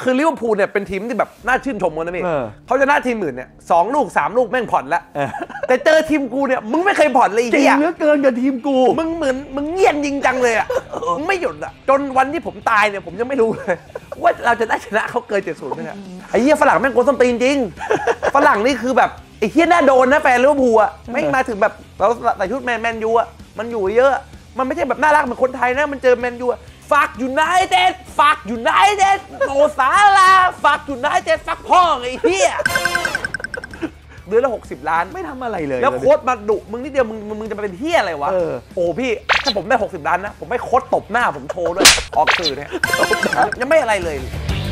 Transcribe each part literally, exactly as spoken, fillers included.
คือลิเวอร์พูลเนี่ยเป็นทีมที่แบบน่าชื่นชมกันนะพี่เขาจะน่าทีมอื่นเนี่ยสองลูกสามลูกแม่งผ่อนแล้วแต่เจอทีมกูเนี่ยมึงไม่เคยผ่อนเลยเฮียเหลือเกินกับทีมกูมึงเหมือนมึงเงียบจริงจังเลยอ่ะมึงไม่หยุดอ่ะจนวันที่ผมตายเนี่ยผมยังไม่รู้เลยว่าเราจะได้ชนะเขาเกินเจ็ดศูนย์ไหมเนี่ยไอ้เฮียฝรั่งแม่งโกนส้นตีนจริงฝรั่งนี่คือแบบไอ้เฮียน่าโดนนะแฟนลิเวอร์พูลอ่ะไม่มาถึงแบบเราใส่ชุดแมนแมนยูอ่ะมันอยู่เยอะมันไม่ใช่แบบน่ารักเหมือนคนไทยนะมันเจอแมนยูฟักยูไนเต็ดฟักยูไนเต็ดโนซาลาฟักยูไนเต็ดฟักพ่อไอ้เหี้ยเดือนละหกสิบล้านไม่ทำอะไรเลยแล้วโค้ชมาดุมึงนิดเดียวมึงมึงจะไปเป็นเหี้ยอะไรวะโอ้พี่ถ้าผมได้หกสิบล้านนะผมไม่โค้ชตบหน้าผมโชว์ด้วยออกสื่อเนี่ยยังไม่อะไรเลย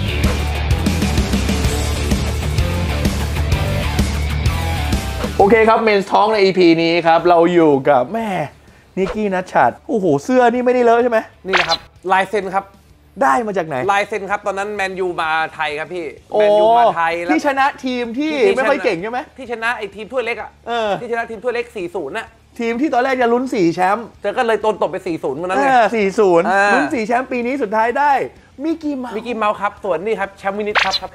โอเคครับเมนส์ท้องใน อี พี นี้ครับเราอยู่กับแม่นิกกี้นัชชัดโอ้โหเสื้อนี่ไม่ได้เลอะใช่ไหมนี่นะครับลายเซ็นครับได้มาจากไหนลายเซ็นครับตอนนั้นแมนยูมาไทยครับพี่แมนยูมาไทยแล้วที่ชนะทีมที่ไม่ค่อยเก่งใช่ไหมที่ชนะไอ้ทีมถ้วยเล็กอ่ะที่ชนะทีมถ้วยเล็ก สี่ศูนย์ น่ะทีมที่ตอนแรกจะลุ้นสี่แชมป์เจอก็เลยโดนตบไป สี่ศูนย์ วันนั้นไงสี่ศูนย์ลุ้นสี่แชมป์ปีนี้สุดท้ายได้มิกกี้เมาส์มิกกี้เมาส์ครับส่วนนี่ครับแชมป์วินิตครับครับ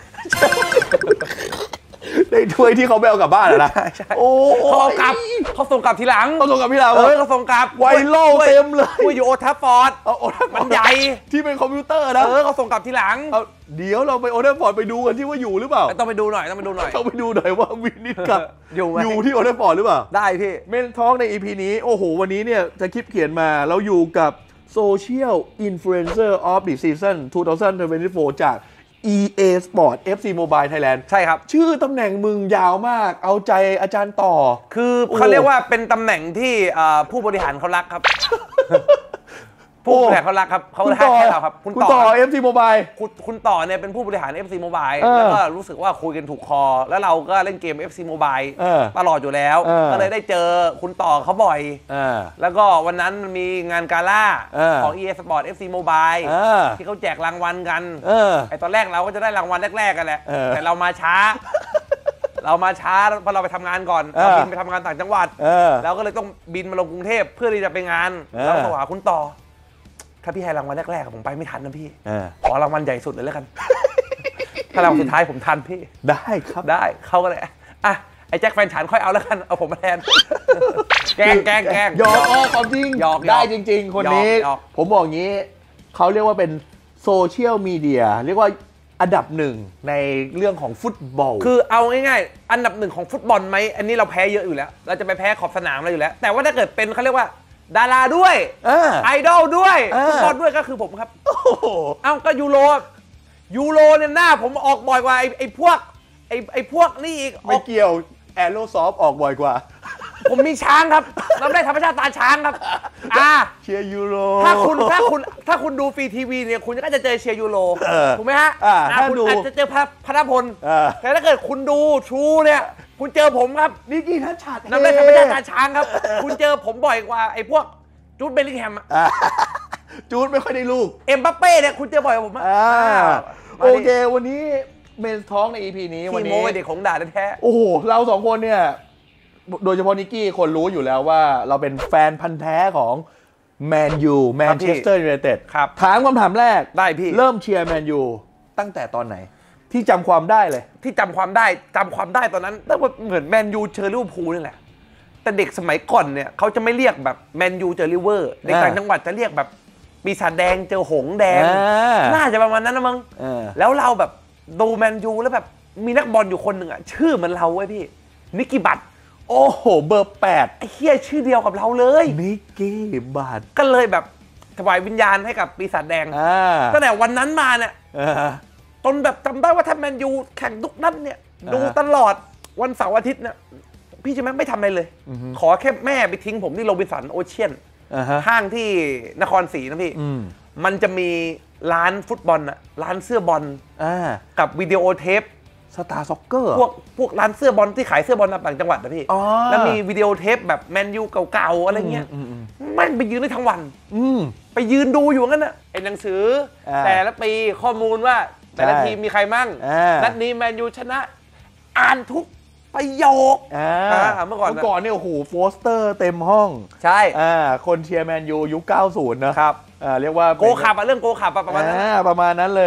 ในถ้วยที่เขาไปเอากลับบ้านนะโอ้เขาเอากลับเขาส่งกลับทีหลังเขาส่งกลับทีหลังเออเขาส่งกลับไวโล่เต็มเลยคุยอยู่โอทัฟฟอร์ดมันใหญ่ที่เป็นคอมพิวเตอร์นะเออเขาส่งกลับทีหลังเดี๋ยวเราไปโอทัฟฟอร์ดไปดูกันที่ว่าอยู่หรือเปล่าต้องไปดูหน่อยต้องไปดูหน่อยต้องไปดูหน่อยว่าวินิตกับอยู่อยู่ที่โอทัฟฟอร์ดหรือเปล่าได้พี่เมนทอล์กใน อี พี นี้โอ้โหวันนี้เนี่ยจะคลิปเขียนมาเราอยู่กับ Social Influencer of the Season สองพันยี่สิบสี่ จาก อี เอ Sport เอฟ ซี Mobile Thailand ใช่ครับชื่อตำแหน่งมึงยาวมากเอาใจอาจารย์ต่อคือเขาเรียกว่าเป็นตำแหน่งที่ผู้บริหารเขารักครับผู้บริหารเขารักครับเขาให้ให้เราครับคุณต่อ เอฟ ซี Mobile คุณคุณต่อเนี่ยเป็นผู้บริหาร เอฟ ซี Mobile แล้วก็รู้สึกว่าคุยกันถูกคอแล้วเราก็เล่นเกม เอฟ ซี Mobile ตลอดอยู่แล้วก็เลยได้เจอคุณต่อเขาบ่อยแล้วก็วันนั้นมีงานกาล่าของ อี เอ Sport เอฟ ซี Mobile ที่เขาแจกรางวัลกันไอตอนแรกเราก็จะได้รางวัลแรกๆกันแหละแต่เรามาช้าเรามาช้าเพราะเราไปทำงานก่อนเราบินไปทำงานต่างจังหวัดแล้วก็เลยต้องบินมาลงกรุงเทพเพื่อที่จะไปงานแล้วโทรหาคุณต่อถ้าพี่ให้รางวัลแรกๆผมไปไม่ทันนะพี่ขอรางวัลใหญ่สุดเลยแล้วกันถ้ารางวัลสุดท้ายผมทันพี่ได้ครับได้เขาก็เลยอ่ะไอ้แจ็คแฟนฉันค่อยเอาแล้วกันเอาผมมาแทนแกล้งแกล้งแกล้งหยอกอ้อความจริงได้จริงๆคนนี้ผมบอกงี้เขาเรียกว่าเป็นโซเชียลมีเดียเรียกว่าอันดับหนึ่งในเรื่องของฟุตบอลคือเอาง่ายๆอันดับหนึ่งของฟุตบอลไหมอันนี้เราแพ้เยอะอยู่แล้วเราจะไปแพ้ขอบสนามอะไรอยู่แล้วแต่ว่าถ้าเกิดเป็นเขาเรียกว่าดาราด้วยไอดอลด้วยฟุตบอลด้วยก็คือผมครับเอ้าก็ยูโรยูโรเนี่ยหน้าผมออกบ่อยกว่าไอไอพวกไอไอพวกนี่อีกไม่เกี่ยวแอโรซอฟออกบ่อยกว่าผมมีช้างครับเราได้ธรรมชาติตาช้างครับอ่าเชียร์ยูโรถ้าคุณถ้าคุณถ้าคุณดูฟรีทีวีเนี่ยคุณก็จะเจอเชียร์ยูโรถูกไหมฮะถ้าคุณอาจจะเจอพระพลแต่ถ้าเกิดคุณดูทรูเนี่ยคุณเจอผมครับนิกกี้นัชชัดเราได้ธรรมชาติตาช้างครับคุณเจอผมบ่อยกว่าไอพวกจูดเบลลิงแฮมจูดไม่ค่อยได้ลูกเอ็มบัปเป้เนี่ยคุณเจอบ่อยกว่าผมโอเควันนี้เมนส์ท้องใน อี พี นี้วันนี้เด็กของด่าแท้โอ้โหเราสองคนเนี่ยโดยเฉพาะนิกกี้คนรู้อยู่แล้วว่าเราเป็นแฟนพันธุ์แท้ของแมนยูแมนเชสเตอร์ยูไนเต็ดถามคำถามแรกได้พี่เริ่มเชียร์แมนยูตั้งแต่ตอนไหนที่จำความได้เลยที่จำความได้จำความได้ตอนนั้นตั้งแต่เหมือนแมนยูเจอลิเวอร์พูลนี่แหละแต่เด็กสมัยก่อนเนี่ยเขาจะไม่เรียกแบบแมนยูเจอลิเวอร์เด็กต่างจังหวัดจะเรียกแบบปีศาจแดงเจอหงแดงน่าจะประมาณนั้นนะมั้งแล้วเราแบบดูแมนยูแล้วแบบมีนักบอลอยู่คนหนึ่งอ่ะชื่อเหมือนเราเว้ยพี่นิกกี้บัตโอ้โหเบอร์แปดไอ้เหี้ยชื่อเดียวกับเราเลยนิกกี้บัตก็เลยแบบถวายวิญญาณให้กับปีศาจแดงตั้งแต่วันนั้นมาเนี่ยจนแบบจำได้ว่าถ้าแมนยูแข่งทุกนัดเนี่ยดูตลอดวันเสาร์อาทิตย์เนี่ยพี่จะไม่ไม่ทำอะไรเลยขอแค่แม่ไปทิ้งผมที่โรบินสันโอเชียนห้างที่นครศรีนะพี่มันจะมีร้านฟุตบอลอะร้านเสื้อบอลกับวิดีโอเทปสตาร์ซ็อกเกอร์พวกพวกร้านเสื้อบอลที่ขายเสื้อบอลต่างจังหวัดนะพี่แล้วมีวิดีโอเทปแบบแมนยูเก่าๆอะไรเงี้ยแม่งไปยืนได้ทั้งวันไปยืนดูอยู่งั้นน่ะไอ้หนังสือแต่ละปีข้อมูลว่าแต่ละทีมมีใครมั่งนัดนี้แมนยูชนะอ่านทุกประโยคเมื่อก่อนเมื่อก่อนเนี่ยโอ้โหโฟสเตอร์เต็มห้องใช่คนเชียร์แมนยูยุคเก้าสิบนะครับเรียกว่าโกขับอะเรื่องโกขับประมาณนั้นประมาณนั้นเลย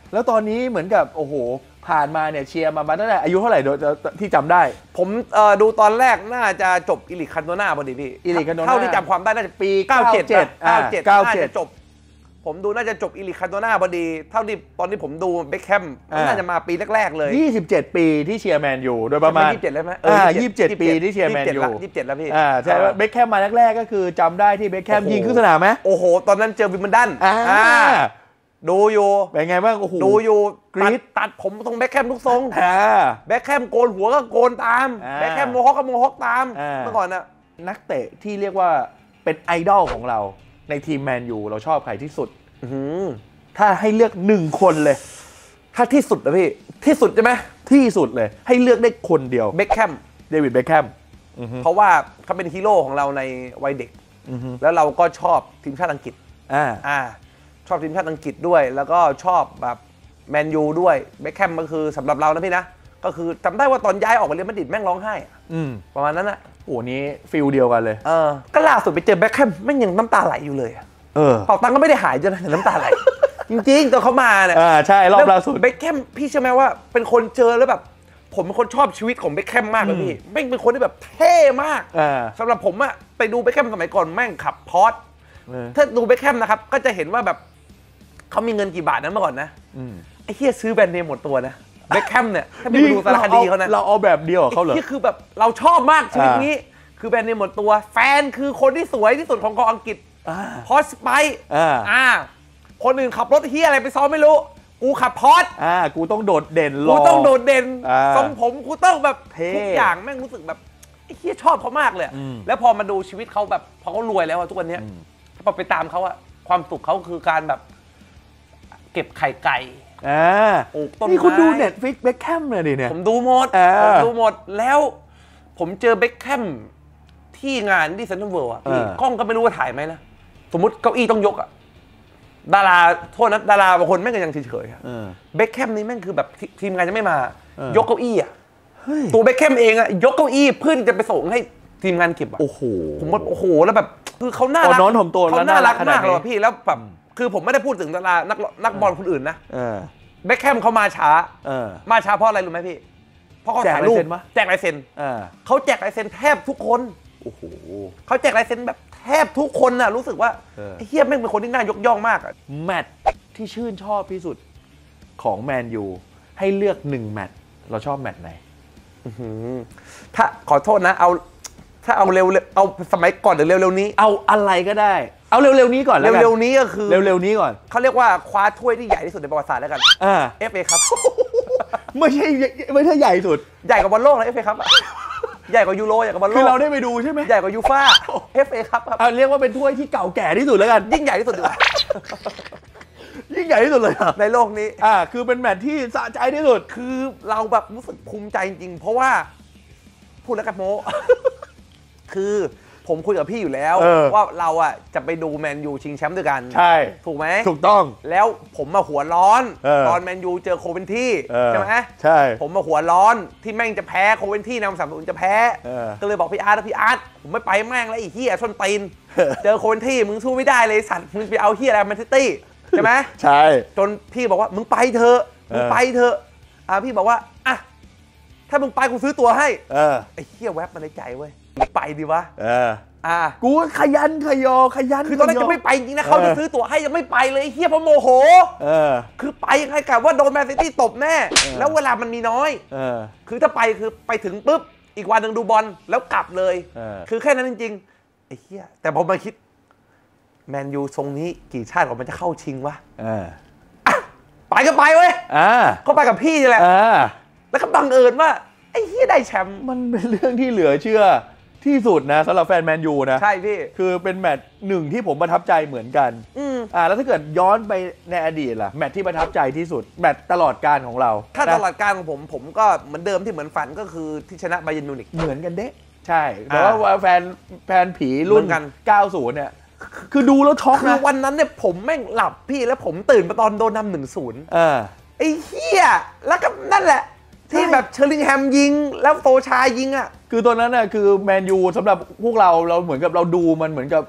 แล้วตอนนี้เหมือนกับโอ้โหผ่านมาเนี่ยเชียร์มามาตั้งแต่อายุเท่าไหร่โดยที่จำได้ผมดูตอนแรกน่าจะจบอิลิคันโตนาพอดีพี่อิลิคันโตนาเท่าที่จำความได้น่าจะปีเก้าเจ็ดเก้าเจ็ดน่าจะจบผมดูน่าจะจบอิลิคันโตนาพอดีเท่าที่ตอนที่ผมดูเบ็คแฮมน่าจะมาปีแรกๆเลยยี่สิบเจ็ดปีที่เชียร์แมนยูโดยประมาณยี่สิบเจ็ดแล้วไหมเออยี่สิบเจ็ดปีที่เชียร์แมนยูยี่สิบเจ็ดแล้วพี่อ่าใช่เบ็คแฮมมาแรกๆก็คือจำได้ที่เบ็คแฮมยิงขึ้นสนามไหมโอ้โหตอนนั้นเจอวิมเบิลดันอ่าดูอยู่เป็นไงบ้างโอ้โหดูอยู่กรีดตัดผมตรงแบ็คแฮมทุกทรงแบ็คแฮมโกนหัวก็โกนตามแบ็คแฮมโมฮอคก็โมฮอคตามเมื่อก่อนน่ะนักเตะที่เรียกว่าเป็นไอดอลของเราในทีมแมนยูเราชอบใครที่สุดถ้าให้เลือกหนึ่งคนเลยถ้าที่สุดนะพี่ที่สุดใช่ไหมที่สุดเลยให้เลือกได้คนเดียวเบ็คแฮมเดวิดเบ็คแฮมเพราะว่าเขาเป็นฮีโร่ของเราในวัยเด็กแล้วเราก็ชอบทีมชาติอังกฤษอ่าอ่าชอบทีมชาติอังกฤษด้วยแล้วก็ชอบแบบแมนยูด้วยเบ็คแฮมก็คือสำหรับเรานะพี่นะก็คือจำได้ว่าตอนย้ายออกไปเรียลมาดริดแม่งร้องไห้ประมาณนั้นนะโอ้นี้ฟิลเดียวกันเลยเออก็ล่าสุดไปเจอเบ็คแฮมแม่งยังน้ำตาไหลอยู่เลยเออเป่าตังก็ไม่ได้หายจนน้ำตาไหลจริงๆตอนเขามาเนี่ยอ่าใช่รอบล่าสุดเบ็คแฮมพี่เชื่อไหมว่าเป็นคนเจอแล้วแบบผมเป็นคนชอบชีวิตของเบ็คแฮมมากเลยพี่แม่งเป็นคนที่แบบเท่มากสำหรับผมอะไปดูเบ็คแฮมสมัยก่อนแม่งขับพอร์ชถ้าดูเบ็คแฮมนะครับก็จะเห็นว่าแบบเขามีเงินกี่บาทนั้นเมื่อก่อนนะไอ้เฮียซื้อแบรนด์เนมหมดตัวนะเบ็คแฮมเนี่ยถ้าไปดูสารคดีเขานะเราเอาแบบเดียวเขาเหรอที่คือแบบเราชอบมากชีวิตนี้คือแบรนด์เนมหมดตัวแฟนคือคนที่สวยที่สุดของกองอังกฤษพอร์ชไปอ่าคนอื่นขับรถเฮียอะไรไปซ้อมไม่รู้กูขับพอร์ชอ่ากูต้องโดดเด่นกูต้องโดดเด่นทรงผมกูต้องแบบทุกอย่างแม่งรู้สึกแบบไอ้เฮียชอบเขามากเลยแล้วพอมาดูชีวิตเขาแบบพอเขารวยแล้วทุกวันนี้พอไปตามเขาอะความสุขเขาคือการแบบเก็บไข่ไก่อ่านี่คุณดู Netflix เบ็คแฮมเลยดิเนี่ยผมดูหมดผมดูหมดแล้วผมเจอเบ็คแฮมที่งานที่เซ็นทรัลเวิลด์อ่ะกล้องก็ไม่รู้ว่าถ่ายไหมนะสมมติเก้าอี้ต้องยกอ่ะดาราโทษนะดาราบางคนแม่งก็ยังเฉยๆเบ็คแฮมนี่แม่งคือแบบทีมงานจะไม่มายกเก้าอี้อ่ะตัวเบ็คแฮมเองอ่ะยกเก้าอี้เพื่อจะไปส่งให้ทีมงานเก็บอ่ะโอ้โหผมว่าโอ้โหแล้วแบบคือเขาน่ารักเขาน่ารักมากเลยพี่แล้วแบบคือผมไม่ได้พูดถึงดารานักนักบอลคนอื่นนะเบ็คแฮมเขามาช้ามาช้าเพราะอะไรรู้ไหมพี่เพราะเขาถ่ายรูปแจกลายเซ็นเขาแจกลายเซ็นแทบทุกคนโอ้โหเขาแจกลายเซ็นแบบแทบทุกคนน่ะรู้สึกว่าไอ้เฮียแม่งเป็นคนที่น่ายกย่องมากอะแมตช์ที่ชื่นชอบที่สุดของแมนยูให้เลือกหนึ่งแมตช์เราชอบแมตช์ไหนถ้าขอโทษนะเอาถ้าเอาเร็วเอาสมัยก่อนหรือเร็วๆนี้เอาอะไรก็ได้เอาเร็วๆนี้ก่อนแล้วกันเร็วๆนี้ก็คือเร็วๆนี้ก่อนเขาเรียกว่าคว้าถ้วยที่ใหญ่ที่สุดในประวัติศาสตร์แล้วกันอ่าเอฟ เอ ครับไม่ใช่ไม่ใช่ใหญ่สุดใหญ่กว่าบอลโลกนะ เอฟ เอ ครับใหญ่กว่ายูโรใหญ่กว่าบอลโลกคือเราได้ไปดูใช่ไหมใหญ่กว่ายูฟ่า เอฟ เอ ครับเอาเรียกว่าเป็นถ้วยที่เก่าแก่ที่สุดแล้วกันยิ่งใหญ่ที่สุดดีกว่ายิ่งใหญ่ที่สุดเลยในโลกนี้อ่าคือเป็นแมตช์ที่สะใจที่สุดคือเราแบบรู้สึกภูมิใจจริงๆเพราะว่าพูดแล้วกันโมคือผมคุยกับพี่อยู่แล้วว่าเราอ่ะจะไปดูแมนยูชิงแชมป์ด้วยกันใช่ถูกไหมถูกต้องแล้วผมมาหัวร้อนตอนแมนยูเจอโคเวนที่ใช่ไหมใช่ผมมาหัวร้อนที่แม่งจะแพ้โคเวนที่นำสามศูนย์จะแพ้ก็เลยบอกพี่อาร์ตพี่อาร์ตผมไม่ไปแม่งแล้วไอ้เหี้ยส้นตีนเจอโคเวนที่มึงสู้ไม่ได้เลยสัตว์มึงไปเอาเหี้ยอะไรแมนซิตี้ใช่ไหมใช่จนพี่บอกว่ามึงไปเถอะมึงไปเถอะอ่ะพี่บอกว่าอ่ะถ้ามึงไปกูซื้อตั๋วให้ไอ้เหี้ยแวบมาในใจเว้ยไปดีวะอ่ากูขยันขยอขยันคือตอนนั้นจะไม่ไปจริงนะเขาจะซื้อตั๋วให้ยังไม่ไปเลยเฮียเพราะโมโหเออคือไปยังไงกับว่าโดนแมนซิตี้ตบแน่แล้วเวลามันมีน้อยเออคือถ้าไปคือไปถึงปุ๊บอีกวันหนึ่งดูบอลแล้วกลับเลยคือแค่นั้นจริงๆไอ้เฮียแต่พอมาคิดแมนยูทรงนี้กี่ชาติกว่ามันจะเข้าชิงวะไปก็ไปเว้ยก็ไปกับพี่นี่แหละแล้วก็บังเอิญว่าไอ้เฮียได้แชมป์มันเป็นเรื่องที่เหลือเชื่อที่สุดนะสำหรับแฟนแมนยูนะใช่พี่คือเป็นแมตช์หนึ่งที่ผมประทับใจเหมือนกันอ่าแล้วถ้าเกิดย้อนไปในอดีตล่ะแมตช์ที่ประทับใจที่สุดแมตช์ตลอดกาลของเราถ้าตลอดกาลของผมผมก็เหมือนเดิมที่เหมือนฝันก็คือที่ชนะไบเยิร์นมิวนิกเหมือนกันเด้ใช่แต่ว่าแฟนแฟนผีรุ่นเก้าสิบเนี่ยคือดูแล้วช็อกนะคือวันนั้นเนี่ยผมแม่งหลับพี่แล้วผมตื่นมาตอนโดนนำหนึ่งศูนย์ไอ้เหี้ยแล้วก็นั่นแหละที่แบบเชอร์ลิงแฮมยิงแล้วโฟชายิงอ่ะคือตอนนั้นน่ะคือแมนยูสำหรับพวกเราเราเหมือนกับเราดูมันเหมือนกับ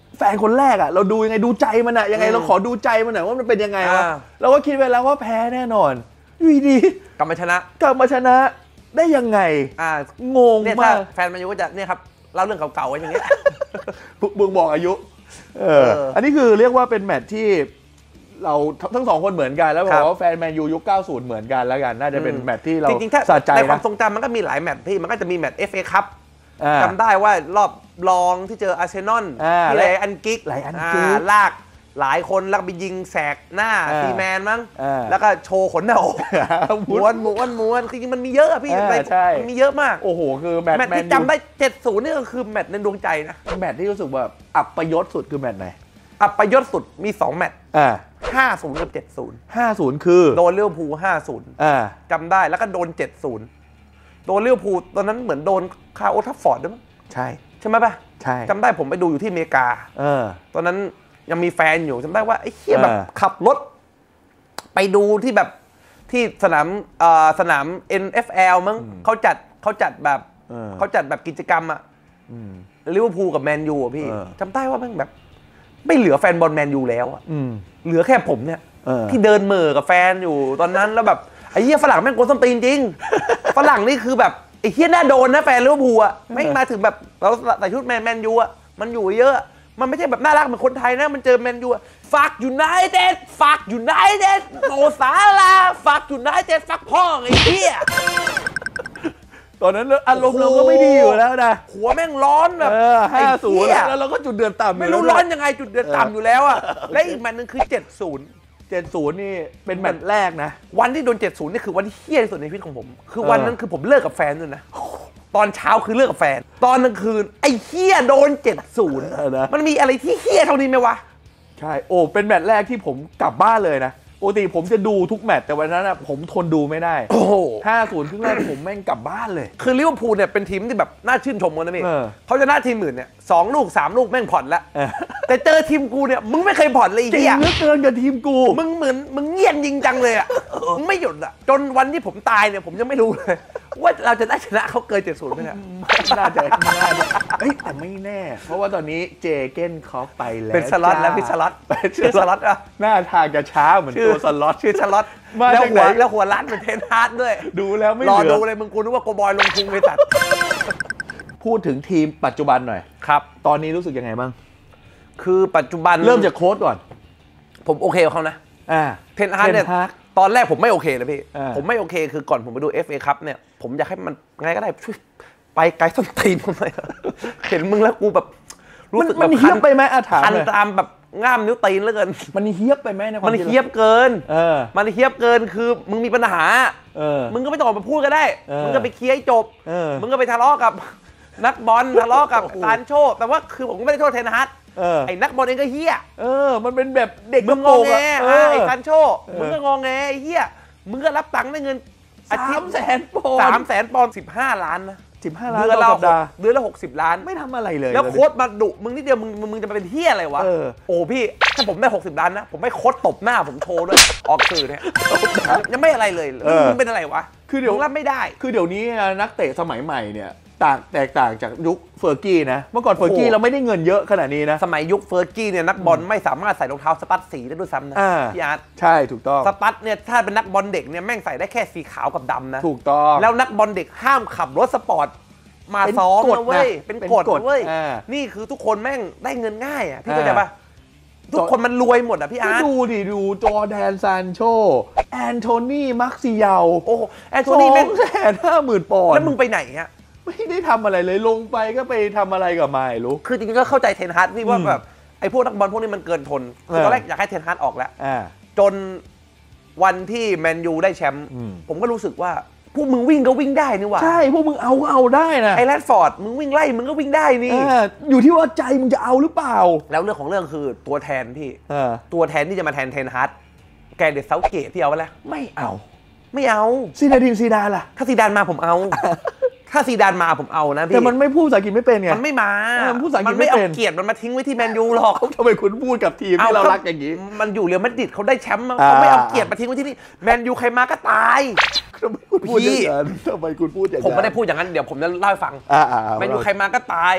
แฟนคนแรกอ่ะเราดูยังไงดูใจมันอ่ะยังไงเราขอดูใจมันหน่อยว่ามันเป็นยังไงวะเราก็คิดไว้แล้วว่าแพ้แน่นอนอยู่ดีกลับมาชนะกลับมาชนะได้ยังไงอ่างงมากแฟนแมนยูก็จะเนี่ยครับเล่าเรื่องเก่าๆไว้อย่างเงี้ยบึงบอกอายุเอออันนี้คือเรียกว่าเป็นแมตช์ที่เราทั้งสองคนเหมือนกันแล้วบอกว่าแฟนแมนยูยุคเก้าสิบเหมือนกันแล้วกันน่าจะเป็นแมตช์ที่เราสะใจนะในความทรงจำมันก็มีหลายแมตช์ที่มันก็จะมีแมตช์ เอฟ เอ คัพจำได้ว่ารอบรองที่เจออาร์เซนอลที่ไรอันกิกลากหลายคนแล้วไปยิงแสกหน้าซีแมนมั้งแล้วก็โชว์ขนหน้าอกม้วนม้วนม้วนจริงๆมันมีเยอะอะพี่มันมีเยอะมากโอ้โหคือแมตช์ที่จำได้เจ็ดศูนย์นี่ก็คือแมตช์ในดวงใจนะแมตช์ที่รู้สึกว่าอับประยศสุดคือแมตช์ไหนอับประยศสุดมีสองแมตช์ห้าศูนย์กับเจ็ดศูนย์ห้าศูนย์คือโดนลิเวอร์พูลห้าศูนย์จำได้แล้วก็โดนเจ็ดศูนย์โดนลิเวอร์พูลตอนนั้นเหมือนโดนคาโอทัฟฟอร์ดด้วยมั้งใช่ใช่ไหมป่ะใช่จำได้ผมไปดูอยู่ที่อเมริกาตอนนั้นยังมีแฟนอยู่จำได้ว่าไอ้เหี้ยแบบขับรถไปดูที่แบบที่สนามสนาม เอ็น เอฟ แอล มั้งเขาจัดเขาจัดแบบเขาจัดแบบกิจกรรมอะลิเวอร์พูลกับแมนยูอะพี่จำได้ว่ามันแบบไม่เหลือแฟนบอลแมนยูแล้วอะเหลือแค่ผมเนี่ยที่เดินเหม่อกับแฟนอยู่ตอนนั้นแล้วแบบไอ้เหี้ยฝรั่งแม่งโกนส้นตีนจริงฝรั่งนี่คือแบบไอ้เหี้ยน่าโดนนะแฟนลิเวอร์พูลอะไม่มาถึงแบบเราใส่ชุดแมนแมนยูอะมันอยู่เยอะมันไม่ใช่แบบน่ารักเหมือนคนไทยนะมันเจอแมนยูฟักยูไนเต็ดฟักยูไนเต็ดโนซาลาฟักยูไนเต็ดฟักพ่อไอ้เหี้ยตอนนั้นอารมณ์เราก็ไม่ดีอยู่แล้วนะหัวแม่งร้อนแบบห้าศูนย์แล้วเราก็จุดเดือดต่ำไม่รู้ร้อนยังไงจุดเดือดต่ำอยู่แล้วอะและอีกแมตช์นึงคือเจ็ดศูนย์เจ็ดศูนย์นี่เป็นแมตช์แรกนะวันที่โดนเจ็ดศูนย์นี่คือวันที่เหี้ยที่สุดในชีวิตของผมคือวันนั้นคือผมเลิกกับแฟนด้วยนะตอนเช้าคือเลิกกับแฟนตอนกลางคืนไอ้เหี้ยโดนเจ็ดศูนย์มันมีอะไรที่เหี้ยเท่านี้ไหมวะใช่โอ้เป็นแมตช์แรกที่ผมกลับบ้านเลยนะปกติผมจะดูทุกแมตช์แต่วันนั้นนะผมทนดูไม่ได้โอ้โหห้าศูนย์ครึ่งแรกผมแม่งกลับบ้านเลยคือลิเวอร์พูลเนี่ยเป็นทีมที่แบบน่าชื่นชมกันนะพี่เขาจะน่าทีมอื่นเนี่ยสองลูกสามลูกแม่งผ่อนแล้วแต่เจอทีมกูเนี่ยมึงไม่เคยผ่อนเลยจริงเหลือเกินกับทีมกูมึงเหมือนมึงเงียบจริงจังเลยอ่ะมึงไม่หยุดอ่ะจนวันที่ผมตายเนี่ยผมยังไม่รู้เลยว่าเราจะได้ชนะเขาเกินเจ็ดศูนย์ไหมเนี่ยน่าจะน่าจะเอ้ยแต่ไม่แน่เพราะว่าตอนนี้เจเก้นเขาไปแล้วเป็นสล็อตแล้วพี่สล็อตชื่อสล็อตอ่ะหน้าทางจะช้าเหมือนตัวสล็อตชื่อสล็อตแล้วหัวแล้วหัวล้านเป็นเทนฮาร์ดด้วยดูแล้วไม่รอดูเลยมึงกูนึกว่าโกบอยลงทุนไปตัดพูดถึงทีมปัจจุบันหน่อยครับตอนนี้รู้สึกยังไงบ้างคือปัจจุบันเริ่มจากโค้ชก่อนผมโอเคกับเขานะเทนฮาร์ดเนี่ยตอนแรกผมไม่โอเคเลยพี่ผมไม่โอเคคือก่อนผมไปดู เอฟ เอ คัพเนี่ยผมอยากให้มันไงก็ได้ช่วยไปไกลส้นตีนผมหน่อยเห็นมึงแล้วกูแบบรู้สึกแบบเฮี้ยบไปไหมอาถรรพ์คันตามแบบง่ามนิ้วตีนเหลือเกินมันเฮี้ยบไปไหมนะมันเฮี้ยบเกินมันเฮี้ยบเกินคือมึงมีปัญหามึงก็ไม่ต้องออกมาพูดก็ได้มึงก็ไปเคลียร์ให้จบมึงก็ไปทะเลาะกับนักบอลทะเลาะกับซานโชแต่ว่าคือผมก็ไม่ได้โทษเทนฮาร์ดไอ้นักบอลเองก็เฮี้ยเออมันเป็นแบบเด็กมึงงงแงไอ้ซานโชมึงก็งงแงไอ้เฮี้ยมึงก็รับตังค์ได้เงินสามแสนปอนด์สามแสนปอนด์สิบห้าล้านนะสิบห้าล้านต่อสัปดาห์เดือนละหกสิบล้านไม่ทำอะไรเลยแล้วโค้ชมาดุมึงนิดเดียวมึงมึงจะมาเป็นเฮี้ยอะไรวะโอ้พี่ถ้าผมได้หกสิบล้านนะผมไม่โค้ชตบหน้าผมโชว์ด้วยออกสื่อเนี่ยยังไม่อะไรเลยมึงเป็นอะไรวะคือเดี๋ยวรับไม่ได้คือเดี๋ยวนี้นักเตะสมัยใหม่เนี่ยต่างแตกต่างจากยุคเฟอร์กี้นะเมื่อก่อนเฟอร์กี้เราไม่ได้เงินเยอะขนาดนี้นะสมัยยุคเฟอร์กี้เนี่ยนักบอลไม่สามารถใส่รองเท้าสปัดสีได้ด้วยซ้ำนะพี่อาร์ตใช่ถูกต้องสปัดเนี่ยถ้าเป็นนักบอลเด็กเนี่ยแม่งใส่ได้แค่สีขาวกับดำนะถูกต้องแล้วนักบอลเด็กห้ามขับรถสปอร์ตมาซ้อมนะเว้ยเป็นกฎเว้ยนี่คือทุกคนแม่งได้เงินง่ายอ่ะพี่เข้าใจปะทุกคนมันรวยหมดอ่ะพี่อาร์ตดูดิดูจอร์แดนซานโชแอนโทนีมักซิยาโอ้แอนโทนีแม่งแสนห้าหมื่นปอนด์แล้วมึงไปไหนอ่ะไม่ได้ทำอะไรเลยลงไปก็ไปทำอะไรกับไม่รู้คือจริงๆก็เข้าใจเทนฮาร์ดที่ว่าแบบไอ้พวกนักบอลพวกนี้มันเกินทนคือตอนแรกอยากให้เทนฮาร์ดออกแล้วจนวันที่แมนยูได้แชมป์ผมก็รู้สึกว่าพวกมึงวิ่งก็วิ่งได้นี่หว่าใช่พวกมึงเอาก็เอาได้นะไอ้แรดฟอร์ดมึงวิ่งไล่มึงก็วิ่งได้นี่อยู่ที่ว่าใจมึงจะเอาหรือเปล่าแล้วเรื่องของเรื่องคือตัวแทนที่ตัวแทนที่จะมาแทนเทนฮาร์ดแกเดซเซาเกตที่เอาไว้แล้วไม่เอาไม่เอาซีนาดินซีดานล่ะถ้าซีดานมาผมเอาถ้าซีดานมาผมเอานะพี่แต่มันไม่พูดภาษาอังกฤษไม่เป็นไงมันไม่มาพูดภาษาอังกฤษไม่เป็นมันไม่เอาเกียรติมันมาทิ้งไว้ที่แมนยูหรอกทำไมคุณพูดกับทีมที่เรารักอย่างนี้มันอยู่เรียลมาดริดเขาได้แชมป์เขาไม่เอาเกียรติมาทิ้งไว้ที่นี่แมนยูใครมาก็ตายพี่ทำไมคุณพูดอย่างนั้นผมไม่ได้พูดอย่างนั้นเดี๋ยวผมจะเล่าให้ฟังแมนยูใครมาก็ตาย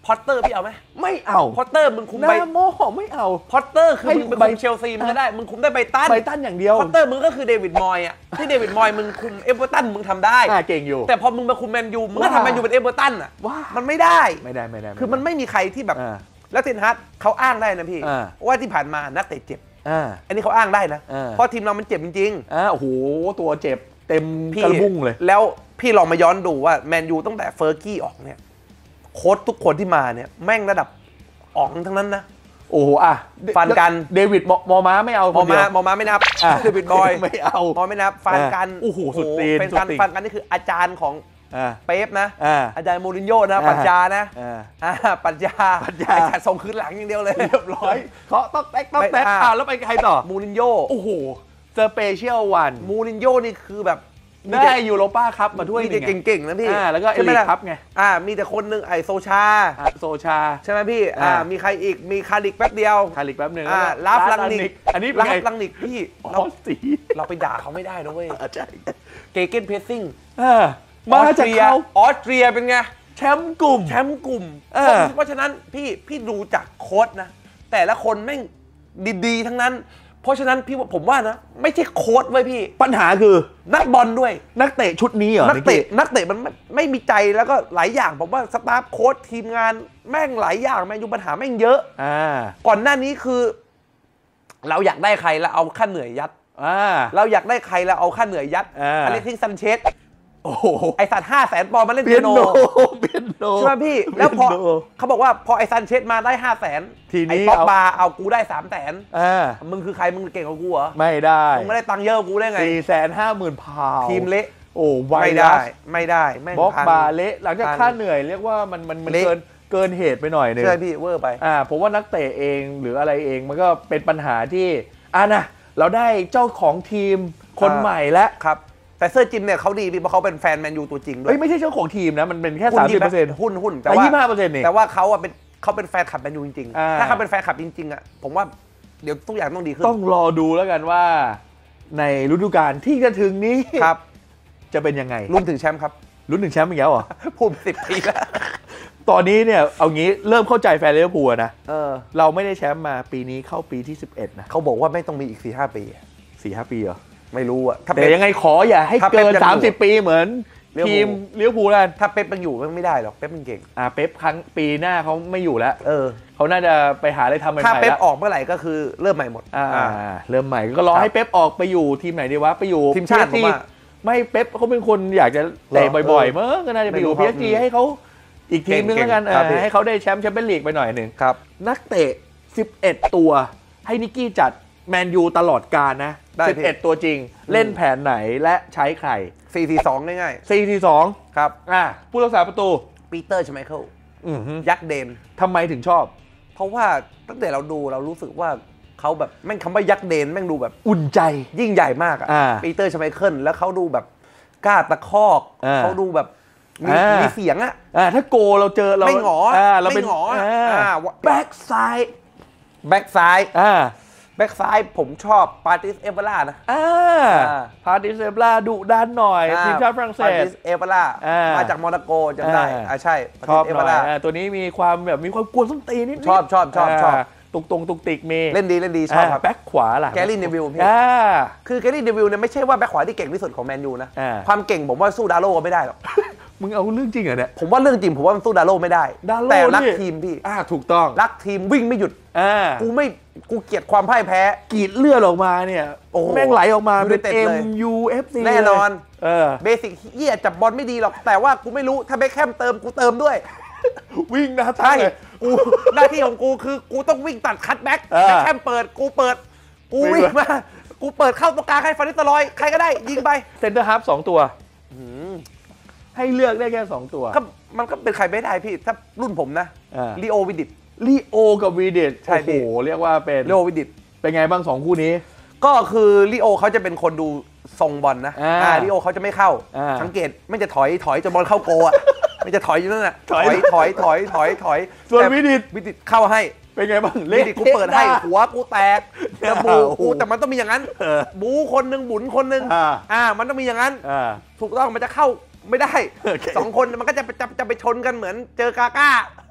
พอตเตอร์พี่เอาไหมไม่เอาพอตเตอร์มึงคุมใบโม่ไม่เอาพอตเตอร์คือมึงไปคุมเชลซีมึงก็ได้มึงคุมได้ไบตันไบตันอย่างเดียวพอตเตอร์มึงก็คือเดวิดมอยอ่ะที่เดวิดมอยมึงคุมเอเวอร์ตันมึงทำได้เก่งอยู่แต่พอมึงมาคุมแมนยูมึงก็ทำแมนยูเป็นเอเวอร์ตันอ่ะมันไม่ได้ไม่ได้ไม่ได้คือมันไม่มีใครที่แบบแล้วเทนฮากเขาอ้างได้นะพี่ว่าที่ผ่านมานักเตะเจ็บอันนี้เขาอ้างได้นะเพราะทีมเรามันเจ็บจริงๆอ่าโอ้โหตัวเจ็บเต็มกระบุ้งเลยแล้วพี่ลองมาย้อนดูว่าแมนยูตั้งแต่เฟอร์กี้ออกเนี่ยโค้ชทุกคนที่มาเนี่ยแม่งระดับอ๋องทั้งนั้นนะโอ้โหอ่ะฟันกันเดวิดมอม้าไม่เอามอม้ามอม้าไม่นับเดวิดบอยไม่เอามอไม่นับฟันกันโอ้โหสุดตีนเป็นการฟันกันนี่คืออาจารย์ของเป๊ปนะอาจารย์โมรินโญ่นะปัญญานะปัญญาปัญญาไอ้ส่งคืนหลังอย่างเดียวเลยเรียบร้อยเขาต้องแตกต้องแตกอ่าแล้วไปใครต่อโมรินโญ่โอ้โหสเปเชียลวันโมรินโญ่นี่คือแบบได้ยูโรป้าคัพมาด้วยมีแต่เก่งๆนะพี่แล้วก็เอลิทคัพไงอ่ามีแต่คนนึงไอโซชาโซชาใช่ไหมพี่อ่ามีใครอีกมีคาริกแป๊บเดียวคาริกแป๊บนึงอ่าลาฟลังนิกอันนี้ลาฟลังนิกพี่เราสีเราไปด่าเขาไม่ได้นะเว้ยใช่เกเกนเพสซิ่งมาจากเขาออสเตรียเป็นไงแชมป์กลุ่มแชมป์กลุ่มเพราะฉะนั้นพี่พี่ดูจากโค้ชนะแต่ละคนแม่งดีๆทั้งนั้นเพราะฉะนั้นพี่ผมว่านะไม่ใช่โค้ชไว้พี่ปัญหาคือนักบอลด้วยนักเตะชุดนี้เหรอนักเตะนักเตะมันไม่ไม่มีใจแล้วก็หลายอย่างผมว่าสตาฟโค้ชทีมงานแม่งหลายอย่างแม่งอยู่ปัญหาแม่งเยอะอ่าก่อนหน้านี้คือ เราอยากได้ใครแล้วเอาค่าเหนื่อยยัดอ่าเราอยากได้ใครแล้วเอาค่าเหนื่อยยัดอเล็กซิสซันเชสโอ้โหไอสัตว์ห้าแสนปอนด์มาเล่นเปียโนเปียโนใช่ไหมพี่แล้วพอเขาบอกว่าพอไอซันเชสมาได้ห้าแสนทีนี้ไอป๊อกบาเอากูได้สามแสนอ่ามึงคือใครมึงเก่งกว่ากูเหรอไม่ได้มึงไม่ได้ตังค์เยอะกูได้ไงสี่แสนห้าหมื่นพาวทีมเละโอ้ไม่ได้ไม่ได้ป๊อกบาเละหลังจากค่าเหนื่อยเรียกว่ามันมันเกินเกินเหตุไปหน่อยนึงใช่พี่เวอร์ไปอ่าผมว่านักเตะเองหรืออะไรเองมันก็เป็นปัญหาที่อ่านะเราได้เจ้าของทีมคนใหม่แล้วครับแต่เซอร์จิมเนี่ยเขาดีเพราะเขาเป็นแฟนแมนยูตัวจริงด้วยไม่ใช่เจ้าของทีมนะมันเป็นแค่ สามสิบเปอร์เซ็นต์หุ้นหุ้นแต่ว่ายี่สิบห้าเปอร์เซ็นต์นี่แต่ว่าเขาอะเป็นเขาเป็นแฟนคลับแมนยูจริงๆถ้าเขาเป็นแฟนคลับจริงๆอะผมว่าเดี๋ยวทุกอย่างต้องดีขึ้นต้องรอดูแล้วกันว่าในฤดูกาลที่จะถึงนี้ครับจะเป็นยังไงลุ้นถึงแชมป์ครับลุ้นถึงแชมป์อีกแล้วเหรอพูดสิบปีแล้วตอนนี้เนี่ยเอางี้เริ่มเข้าใจแฟนลิเวอร์พูลนะเออเราไม่ได้แชมป์มาปีนี้เข้าปีที่สิบเอ็ดนะเขาบอกว่าไม่ต้องมีอีก สี่ห้า ปีสี่ห้า ปีเหรอไม่รู้อะแต่ยังไงขออย่าให้เกินสามสิบปีเหมือนทีมลิเวอร์พูลแล้วถ้าเป๊ปยังอยู่มันไม่ได้หรอกเป๊ปมันเก่งอ่าเป๊ปครั้งปีหน้าเขาไม่อยู่แล้วเออเขาน่าจะไปหาอะไรทำใหม่ๆแล้วถ้าเป๊ปออกเมื่อไหร่ก็คือเริ่มใหม่หมดอ่าเริ่มใหม่ก็รอให้เป๊ปออกไปอยู่ทีมไหนดีวะไปอยู่ทีมชาติผมว่าไม่เป๊ปเขาเป็นคนอยากจะเตะบ่อยๆเมื่อก็น่าจะไปอยู่ พี เอส จี ให้เขาอีกทีมนึงแล้วกันให้เขาได้แชมป์แชมเปี้ยนลีกไปหน่อยหนึ่งครับนักเตะสิบเอ็ดตัวให้นิกกี้จัดแมนยูตลอดกาลนะสิบเอ็ดตัวจริงเล่นแผนไหนและใช้ใครสี่ สี่ สอง ง่ายๆ สี่ สี่ สองครับอ่าผู้รักษาประตูปีเตอร์ชไมเคิลยักษ์เดนทำไมถึงชอบเพราะว่าตั้งแต่เราดูเรารู้สึกว่าเขาแบบแม่งคำว่ายักษ์เดนแม่งดูแบบอุ่นใจยิ่งใหญ่มากอ่ะปีเตอร์ชไมเคิลแล้วเขาดูแบบกล้าตะคอกเขาดูแบบมีเสียงอ่ะถ้าโกเราเจอเราไม่หงอเราเป็นหงอแบ็กซ้ายแบ็กซ้ายแบ็กซ้ายผมชอบปาติสเอเวล่านะปาติสเอเวล่าดุดันหน่อยทีมชาติฝรั่งเศสปาติสเอเวล่ามาจากโมนาโกจำได้อ่าใช่ชอบเอเวล่าตัวนี้มีความแบบมีความกวนส้นตีนนิดชอบชอบชอบชอบตุกตรงตุกติกเมย์เล่นดีเล่นดีชอบครับแบ็คขวาล่ะแกรี่เนวิลพี่คือแกรี่เนวิลเนี่ยไม่ใช่ว่าแบ็คขวาที่เก่งที่สุดของแมนยูนะความเก่งผมว่าสู้ดาโล่ไม่ได้หรอกมึงเอาเรื่องจริงเหรอเนี่ยผมว่าเรื่องจริงผมว่ามันสู้ดาโล่ไม่ได้แต่รักทีมพี่อ่าถูกต้องรักทีมวิ่งไม่หยุดอ่ากูไม่กูเกลียดความพ่ายแพ้กรีดเลือดออกมาเนี่ยแม่งไหลออกมาเป็น เอ็ม ยู เอฟ ซีแน่นอนเออเบสิกเหี้ยจับบอลไม่ดีหรอกแต่ว่ากูไม่รู้ถ้าเบคแฮมเติมกูเติมด้วยวิ่งนะใช่กูหน้าที่ของกูคือกูต้องวิ่งตัดคัทแบ็กเบคแฮมเปิดกูเปิดกูวิ่งมากูเปิดเข้าตรงกลางให้ฟาริสลอยใครก็ได้ยิงไปเซนเตอร์ฮาล์ฟสองตัวให้เลือกได้แค่สองตัวก็มันก็เป็นใครไม่ได้พี่ถ้ารุ่นผมนะลีโอวิดิตลีโอกับวีดิตโอ้โหเรียกว่าเป็นลีโอวิดิตเป็นไงบ้างสองคู่นี้ก็คือลีโอเขาจะเป็นคนดูทรงบอลนะลีโอเขาจะไม่เข้าสังเกตไม่จะถอยถอยจนบอลเข้าโกอ่ะไม่จะถอยอยู่นั่นแหละถอยถอยถอยถอยถอยส่วนวิดิตวิดิตเข้าให้เป็นไงบ้างวิดิตกูเปิดให้หัวกูแตกแต่บูกูแต่มันต้องมีอย่างนั้นบูคนหนึ่งบุญคนหนึ่งอ่ามันต้องมีอย่างนั้นถูกต้องมันจะเข้าไม่ได้สองคนมันก็จะจะจะไปชนกันเหมือนเจอกาก้า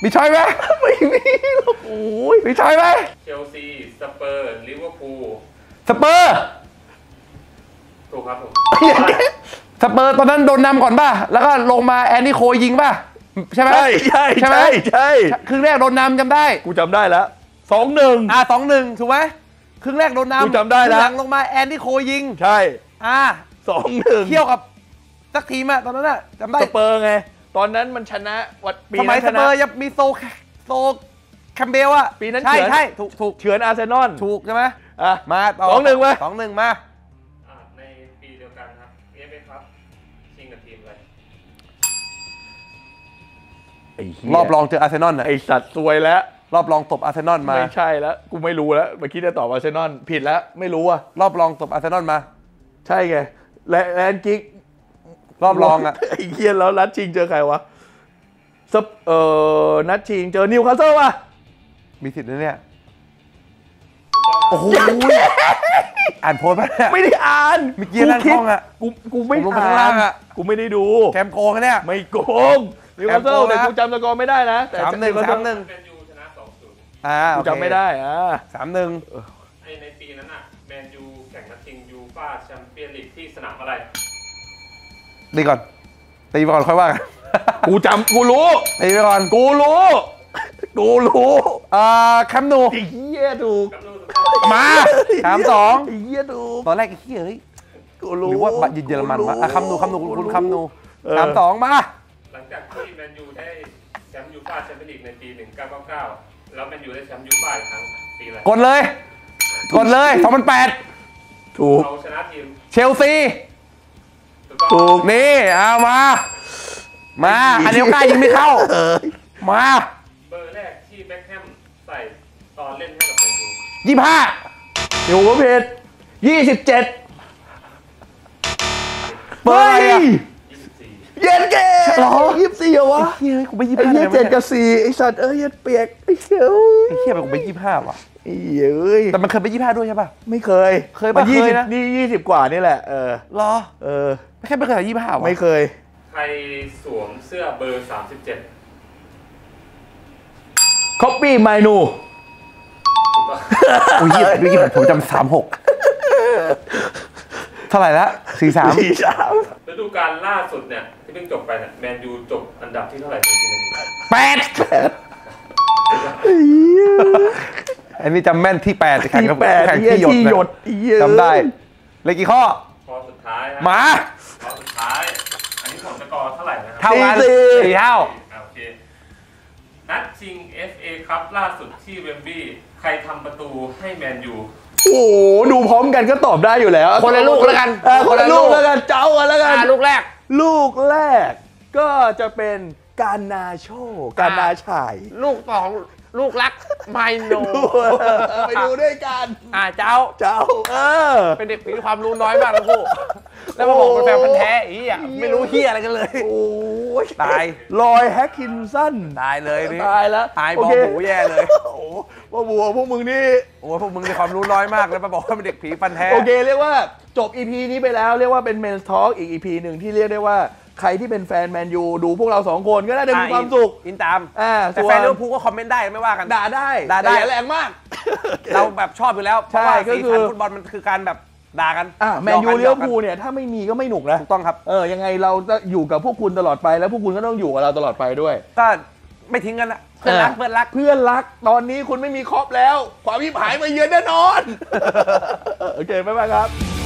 มีช้อยไหมไม่มีหรอกโอ้ยมีช้อยไหมเชลซีสเปอร์ลิเวอร์พูลสเปอร์ถูกครับผมสเปอร์ตอนนั้นโดนนำก่อนป่ะแล้วก็ลงมาแอนนี่โคยิงป่ะใช่ไหมใช่ใช่ใช่ไหมใช่ใช่ครึ่งแรกโดนนำจำได้กูจำได้แล้วสองหนึ่งอ่าสองหนึ่งถูกไหมครึ่งแรกโดนนำกูจำได้แล้วครึ่งหลังลงมาแอนนี่โคยิงใช่อ่าสองหนึ่งเที่ยวกับสักทีมอะตอนนั้นอะจำได้สเปอร์ไง ตอนนั้นมันชนะวัดปีสมันั้ยนสชเปนะอร์ยังมีโซโซแคมเบลอะปีนั้นใช่เฉือนใช่ถูกถูกเฉือนอาร์เซนอลถูกใช่ไหมอ่ะมาต่อสองหนึ่งไหมสองหนึ่งมาอ่าในปีเดียวกันครับเอฟเอครับชิงกับทีมอะไรไอ้เหี้ยรอบรองเจออาร์เซนอลอะไอสัตว์ซวยแล้วรอบรองตบอาร์เซนอลมาไม่ใช่แล้ว กูไม่รู้แล้ว เมื่อกี้จะตอบอาร์เซนอลผิดแล้ว ไม่รู้อ่ะรอบรองตบอาร์เซนอลมาใช่ไง และแลนกิกรอบรองอะไอ้เคียนแล้วนัดชิงเจอใครวะสเปเอ่อนัดชิงเจอนิวคาสเซิลป่ะมีสิทธิ์นะเนี่ยโอ้โหอ่านโพสต์ป่ะเนี่ยไม่ได้อ่านเมื่อกี้นั่งห้องอะกูกูไม่ผมลงไปอ่าข้างล่างนอะกูไม่ได้ดูแคมโกงอะเนี่ยไม่โกงนิวคาสเซิลแอบโกงนะแต่กูจำสกอร์ไม่ได้นะแต่สามหนึ่งวคสามหนึ่งแมนยูชนะ สองศูนย์อ่ากูโอเคจำไม่ได้อ่าสามหนึ่งไอในปีนั้นอ่ะแมนยูแข่งนัดชิงยูฟ่าแชมเปี้ยนลีกที่สนามอะไรตีก่อนตีไปก่อนค่อยว่ากันกูจำกูรู้ตีไปก่อนกูรู้ กูรู้อ่าแคมป์นูไอ้เหี้ยถูกครับลูกสุดท้ายมาสามสองไอ้เหี้ยถูกตอนแรกไอ้เหี้ยเฮ้ยกูหรู้รือว่าเยอรมันวะอ่ะคำนูคำนูคุณคำนูเออสามสองมาหลังจากที่แมนยูได้แชมป์ยูฟ่าแชมเปี้ยนลีกในปี หนึ่งเก้าเก้าเก้า แล้วแมนยูได้แชมป์ยูฟ่าอีกครั้งปีอะไรกดเลยกดเลยสองพันแปดถูกเราชนะทีมเชลซีถูกต้องถูกนี่เอามา มาอันเดียวก้ายิงไม่เข้า มาเบอร์แรกที่แบ็คแฮมใส่ตอนเล่นให้กับแมนยูยี่ห้าอยู่กับเพจยี่สิบเจ็ดเบอร์อะไรอะยี่สิบสี่เย็นแกหรอยี่สิบสี่เหรอวะเฮ้ยกูไปยี่ไอ้ห้าเหี้ยเจ็ดกับสี่ไอ้สัตว์เอ้ยเหี้ยเปียกไอ้เหี้ยไอ้เหี้ยไปกูไปยี่ห้าว่ะไอ้เหี้ยเอ้ยแต่มันเคยไปยี่ห้าด้วยใช่ป่ะไม่เคยเคยปะมันยี่เคสิยบนะนี่ยี่สิบกว่านี่แหละ เออรอเออไม่แค่ไม่เคยยี่ห้าวะไม่เคยใครสวมเสื้อเบอร์ สามสิบเจ็ดคอปปี้ไมนูถูกต้องโอ้ยยี่เมื่อกี้ผมจำสามหกเท่าไหร่ละสี่สามสี่สามฤดูกาลล่าสุดเนี่ยที่เพิ่งจบไปเนี่ยแมนยูจบอันดับที่เท่าไหร่ในพรีเมียร์ลีกแปดอันนี้จำแม่นที่แปดแข่งที่กับแปดแข่งเหี้ยที่หยดที่หยดนะเหี้ยจำได้เลยกี่ข้อข้อสุดท้ายฮะหมาข้อสุดท้าย อันนี้ผลสกอร์เท่าไหร่นะครัเท่ากันสี่สี่เท่าอ่าโอเค นัดชิง เอฟ เอ ครับล่าสุดที่เวมบลีย์ใครทำประตูให้แมนยูโอ้โหดูพร้อมกันก็ตอบได้อยู่แล้วคนละลูกแล้วกันเออคนละลูกคนละลูกแล้วกันเจ้ากันแล้วกันอ่าลูกแรกลูกแรกก็จะเป็นการนาโชการนาฉายลูกสองลูกรักไมโนไปดูด้วยกันอ่าเจ้าเจ้า เออเป็นเด็กมีความรู้น้อยมากทั้งคู่แล้วมาบอกเป็นแฟนพันธุ์แท้อีอ่ะไม่รู้เฮียอะไรกันเลยโอ้ยตายลอยแฮกคินสันตายเลยนี่ตายแล้วตายโอบอเคหมูแย่เลยโอ้โหว่าบัวพวกมึงนี่โอ้ยพวกมึงมีความรู้น้อยมากแล้วมาบอกว่าเป็นเด็กผีฟันแท้โอเคเรียกว่าจบ อี พี นี้ไปแล้วเรียกว่าเป็นเมนส์ทอล์กอีก อี พี หนึ่งที่เรียกได้ว่าใครที่เป็นแฟนแมนยูดูพวกเราสองคนก็น่าจะมีความสุขอินตามอ่าแต่ส่วแฟนนลิเวอร์พูลก็คอมเมนต์ได้ไม่ว่ากันด่าได้ด่าได้แต่อย่าแรงมากเราแบบชอบอยู่แล้วเพใช่ราะว่าก็สีคือสันฟุตบอลมันคือการแบบด่ากันอ่าแมนยูหเลี้ยยอกวกันภูลเนี่ยถ้าไม่มีก็ไม่หนุกนะถูกต้องครับเออยังไงเราจะอยู่กับพวกคุณตลอดไปแล้วพวกคุณก็ต้องอยู่กับเราตลอดไปด้วยก็ไม่ทิ้งกันละเพื่อนรักเพื่อนรักเพื่อนรักตอนนี้คุณไม่มีครอบแล้ว ความวิบหายมาเยือนแน่นอน โอเคบ๊ายบายครับ